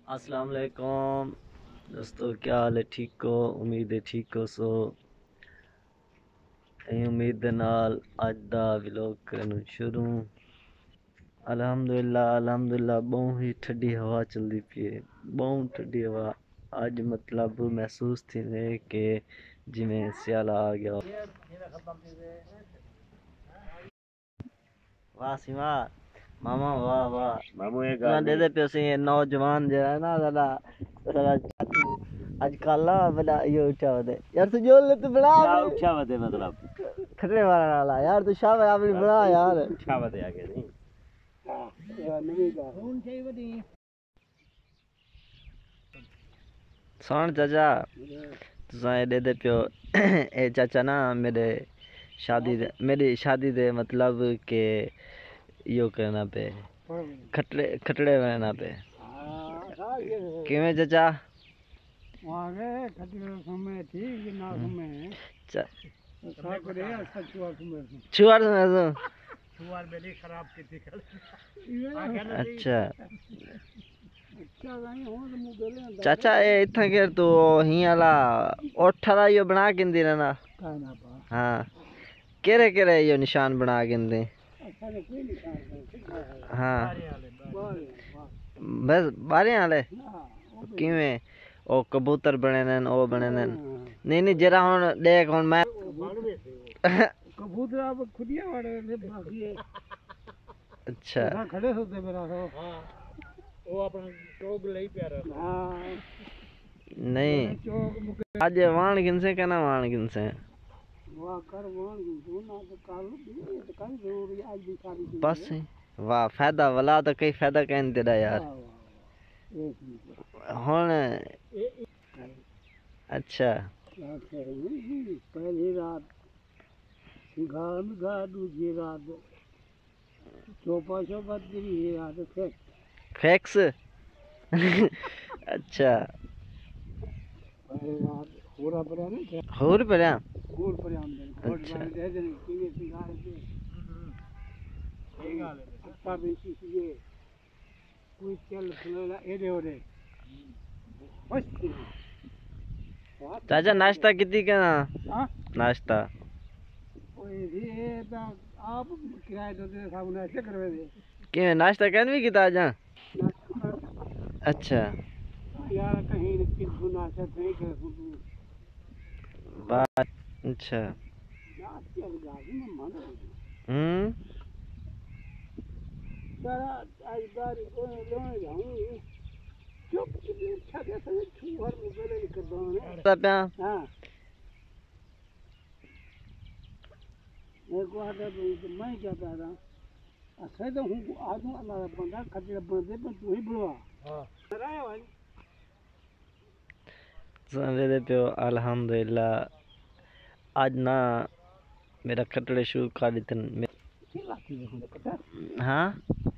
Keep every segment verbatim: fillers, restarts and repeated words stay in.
अस्सलाम वालेकुम दोस्तों, क्या हाल है? ठीक हो? उम्मीद है ठीक हो। सो यही उम्मीद दे नाल अज दा व्लॉग करना शुरू। अल्हम्दुलिल्लाह अल्हम्दुलिल्लाह बहुत ही ठंडी हवा चलती पई है, बहुत ठंडी हवा। अज मतलब महसूस थी ने कि जिमें स्याला आ गया। वाह सिवा मामा, वाह वाह मामू ये ना गाल दे दे पे से नौजवान जो है ना जरा जरा आजकल ना बड़ा ये उठा होते यार तू जो ले तू बड़ा क्या उठा वदे मतलब खतरे वाला वाला यार तू शाबाश अपनी बड़ा यार उठा वदे आगे नहीं यार नहीं गा फोन चाहिए वदी सुन चाचा तुसा दे दे पियो ए चाचा ना मेरे शादी दे मेरी शादी दे मतलब के यो करना पे खटड़े खटड़े बनाना पे किवें चाचा आगे खतरे समय ठीक ना समय साकरे अच्छा छुआ समय छुआर में छुआर बेली खराब की थी अच्छा अच्छा नहीं हो तो मुगले चाचा ए इथा के तो हियाला ओठरा यो बना के दी ना कहना पा हां केरे केरे यो निशान बना के दे अच्छा ने कोई निशान हां बारे बस बारे वाले किवें ओ कबूतर बने ने ओ बने ने नहीं नहीं जरा हुन देख हुन मैं कबूतर अब खुदिया वाले ने बाकी अच्छा खड़े होते मेरा हां वो अपना टोग ले प्यारा हां नहीं आज वाण किनसे कहना वाण किनसे वाह कर वाण किनसे ना तो काल तो कल जरूरी आज भी शादी बस वाह फायदा वाला तो कई फायदा कहन तेरा यार हुन अच्छा पहली रात सिंघा मिघा दूसरी रात चौपा चौपा तीसरी रात फिक्स फैक्स अच्छा पहली रात पूरा पड़ा नहीं होर पड़ा पूरा पड़ा हमने अच्छा दे देने किने सिंघा के ये गाल है पप्पा भी सीसीए कोई चल फुला एडे ओडे बस चाचा नाश्ता कितनी करना हां नाश्ता ओए ये तो आप किराए तो दे साहब ने ऐसे करवे दे के नाश्ता कहन भी किता जा अच्छा यार कहीं किस गुना से नहीं कर बात अच्छा हम्म सारा आज बार को लोने जाऊं चुप अच्छा के से छुहर में गले कर दो ने तब हां एक बार तो मैं क्या कह रहा अच्छा तो हूं आदमी अल्लाह बंदा खतरे बंदे पर तू ही बुलवा हां राय भाई समझ दे पे अल्हम्दुलिल्लाह आज ना मेरा खटड़े शुरू कर देते हाँ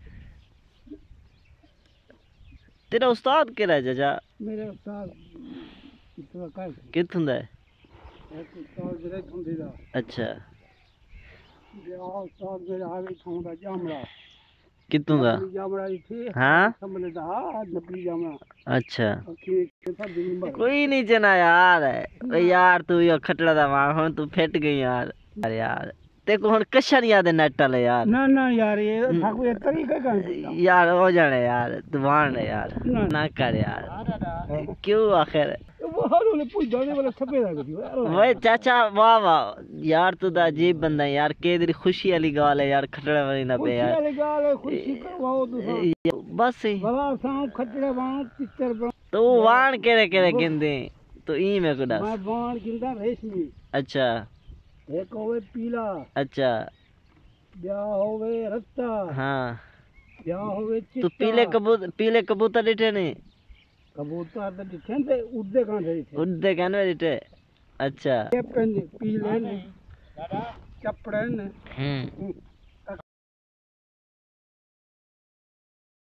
तेरा उस्ताद केड़ा है चाचा मेरा उस्ताद कितना का किथों दा है एक उस्ताद जरे थंदी दा अच्छा ये उस्ताद मेरा हावी थंदा जामड़ा किथों दा जामड़ा थी हाँ समझ दा नकली जामड़ा अच्छा कोई कोई नहीं जना यार यार तू यो खटड़ा दा मां हुन तू फिट गई यार यार यार तेको हुन कशा नहीं याद नेट वाले यार ना ना यार ये ठाकुर ये तरीका का यार हो जाने यार तू मान यार ना कर यार क्यों आखिर वो हालो ने पूछ जाने वाला सफेद आ गई भाई चाचा वाह वाह यार तू तो अजीब बंदा है यार के तेरी खुशी वाली गाल है यार खटड़ा वाली ना पे यार खुशी वाली गाल है खुशी करवाओ तू बस ही बड़ा सांप खटड़ा बाण चित्तर बाण तो वाण केरे केरे गिनदे तो ई में को दस मैं बाण गिनदा रेशमी अच्छा एक होवे पीला अच्छा ब्याह होवे रत्ता हां ब्याह होवे चिट्टा तू पीले कबूतर पीले कबूतर दिखे नहीं कबूतर तो दिखे थे उड़दे कहां थे उड़दे कहने दिखे अच्छा ये पीले ने दादा चपड़े ने हम्म